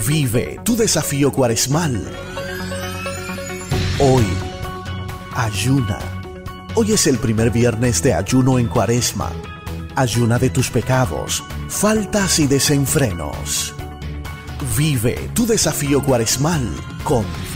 Vive tu desafío cuaresmal. Hoy, ayuna. Hoy es el primer viernes de ayuno en Cuaresma. Ayuna de tus pecados, faltas y desenfrenos. Vive tu desafío cuaresmal con